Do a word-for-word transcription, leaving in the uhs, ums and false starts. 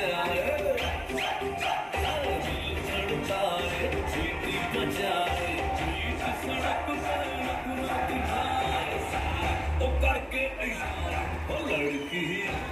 जाए, दिल धड़काए, सीटी बजाए, बीच सड़क पर नखरा दिखाए, ओ करके इशारा, ओ लड़की